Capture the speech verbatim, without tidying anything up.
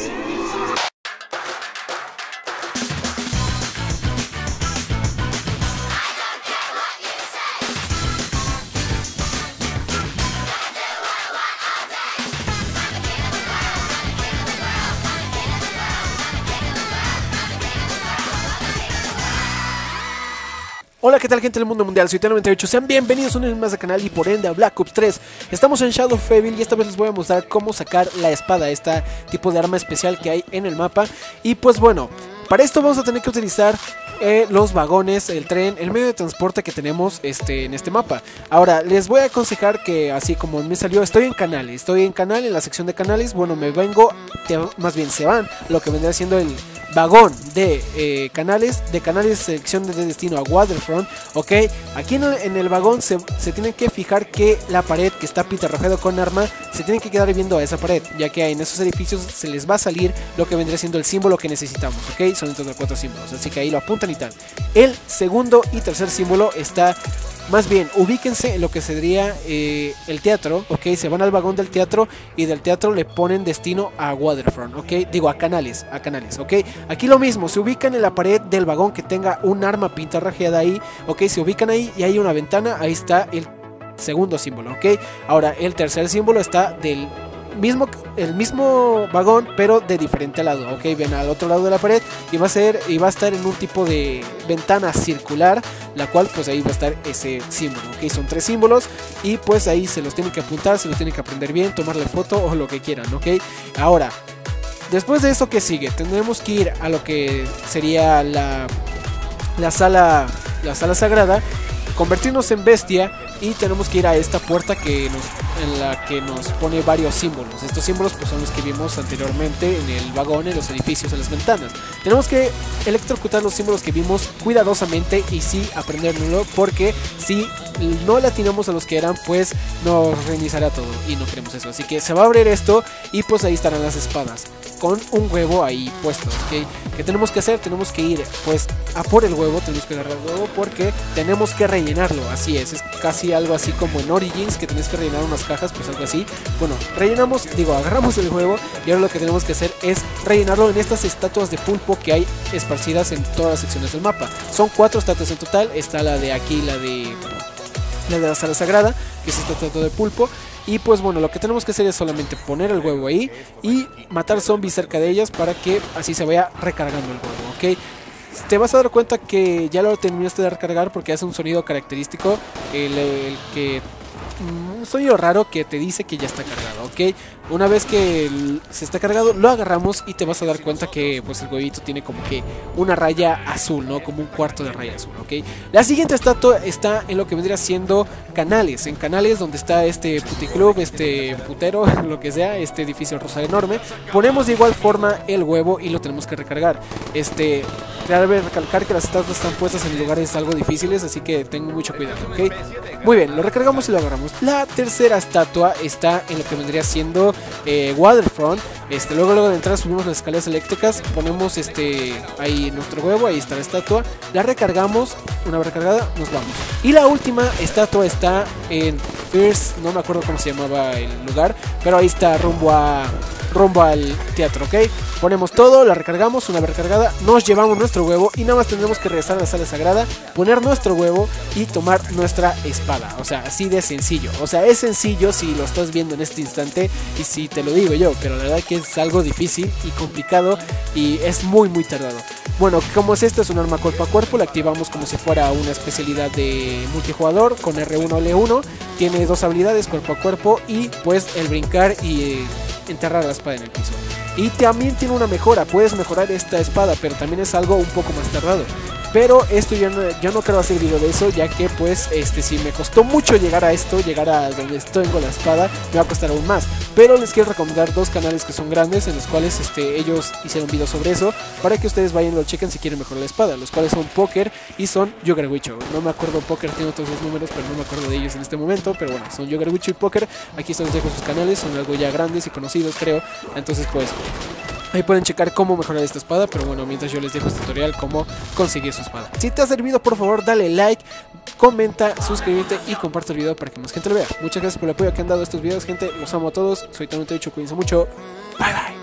Hola, ¿qué tal gente del mundo mundial? Soy T noventa y ocho, sean bienvenidos una vez más al canal y por ende a Black Ops tres. Estamos en Shadow of Evil y esta vez les voy a mostrar cómo sacar la espada, este tipo de arma especial que hay en el mapa. Y pues bueno, para esto vamos a tener que utilizar eh, los vagones, el tren, el medio de transporte que tenemos este, en este mapa. Ahora, les voy a aconsejar que así como me salió, estoy en canales, estoy en canal, en la sección de canales. Bueno, me vengo, te, más bien se van, lo que vendría siendo el vagón de eh, canales, de canales selección de destino a Waterfront, ok. Aquí en el, en el vagón se, se tienen que fijar que la pared que está pintarrajeado con arma, se tienen que quedar viendo a esa pared, ya que en esos edificios se les va a salir lo que vendría siendo el símbolo que necesitamos, ok. Son entonces cuatro símbolos, así que ahí lo apuntan y tal. El segundo y tercer símbolo está... Más bien, ubíquense en lo que sería eh, el teatro, ok, se van al vagón del teatro y del teatro le ponen destino a Waterfront, ok, digo a canales, a canales, ok. Aquí lo mismo, se ubican en la pared del vagón que tenga un arma pintarrajeada ahí, ok, se ubican ahí y hay una ventana, ahí está el segundo símbolo, ok. Ahora, el tercer símbolo está del... Mismo, el mismo vagón pero de diferente lado, ok, ven al otro lado de la pared y va a ser y va a estar en un tipo de ventana circular, la cual pues ahí va a estar ese símbolo, ok, son tres símbolos y pues ahí se los tienen que apuntar, se los tienen que aprender bien, tomarle foto o lo que quieran, ok. Ahora, después de eso, ¿qué sigue? Tendremos que ir a lo que sería la, la sala la sala sagrada, convertirnos en bestia y tenemos que ir a esta puerta que nos, en la que nos pone varios símbolos. Estos símbolos pues son los que vimos anteriormente en el vagón, en los edificios, en las ventanas. Tenemos que electrocutar los símbolos que vimos cuidadosamente y sí aprendérnoslo, porque si no le atinamos a los que eran pues nos reiniciará todo y no queremos eso. Así que se va a abrir esto y pues ahí estarán las espadas con un huevo ahí puesto, ¿okay? ¿Qué tenemos que hacer? Tenemos que ir pues a por el huevo, tenemos que agarrar el huevo porque tenemos que rellenarlo, así es, es casi algo así como en Origins, que tenés que rellenar unas cajas, pues algo así. Bueno, rellenamos, digo, agarramos el huevo y ahora lo que tenemos que hacer es rellenarlo en estas estatuas de pulpo que hay esparcidas en todas las secciones del mapa. Son cuatro estatuas en total, está la de aquí, la de... la de la sala sagrada, que es esta estatua de pulpo. Y pues bueno, lo que tenemos que hacer es solamente poner el huevo ahí y matar zombies cerca de ellas para que así se vaya recargando el huevo, ok. Te vas a dar cuenta que ya lo terminaste de recargar porque hace un sonido característico, el, el que... un sonido raro que te dice que ya está cargado, ok. Una vez que se está cargado, lo agarramos y te vas a dar cuenta que pues el huevito tiene como que una raya azul, ¿no? Como un cuarto de raya azul, ok. La siguiente estatua está en lo que vendría siendo canales, en canales donde está este puticlub, este putero, lo que sea, este edificio rosa enorme. Ponemos de igual forma el huevo y lo tenemos que recargar. Este, cabe recalcar que las estatuas están puestas en lugares algo difíciles, así que tengo mucho cuidado, ok. Muy bien, lo recargamos y lo agarramos. La tercera estatua está en lo que vendría siendo eh, Waterfront. Este, luego, luego de entrar subimos las escaleras eléctricas, ponemos este ahí nuestro huevo, ahí está la estatua, la recargamos, una vez recargada nos vamos. Y la última estatua está en First, no me acuerdo cómo se llamaba el lugar, pero ahí está rumbo a rumbo al teatro, ok. Ponemos todo, la recargamos, una vez recargada nos llevamos nuestro huevo y nada más tendremos que regresar a la sala sagrada, poner nuestro huevo y tomar nuestra espada. O sea, así de sencillo. O sea, es sencillo si lo estás viendo en este instante y si te lo digo yo, pero la verdad que es algo difícil y complicado y es muy muy tardado. Bueno, como es esto, es un arma cuerpo a cuerpo, la activamos como si fuera una especialidad de multijugador con R uno L uno. Tiene dos habilidades, cuerpo a cuerpo y pues el brincar y eh, enterrar la espada en el piso. Y también tiene una mejora, puedes mejorar esta espada, pero también es algo un poco más tardado. Pero esto yo no, yo no quiero hacer video de eso, ya que pues este si me costó mucho llegar a esto, llegar a donde estoy con la espada, me va a costar aún más. Pero les quiero recomendar dos canales que son grandes, en los cuales este, ellos hicieron videos sobre eso, para que ustedes vayan y lo chequen si quieren mejorar la espada, los cuales son Poker y son Yogarwicho. No me acuerdo, Poker tiene otros dos números, pero no me acuerdo de ellos en este momento, pero bueno, son Yogarwicho y Poker. Aquí se los dejo sus canales, son algo ya grandes y conocidos, creo. Entonces pues ahí pueden checar cómo mejorar esta espada, pero bueno, mientras yo les dejo este tutorial cómo conseguir su espada. Si te ha servido, por favor dale like, comenta, suscríbete y comparte el video para que más gente lo vea. Muchas gracias por el apoyo que han dado a estos videos, gente, los amo a todos, soy T noventa y ocho, cuídense mucho, bye bye.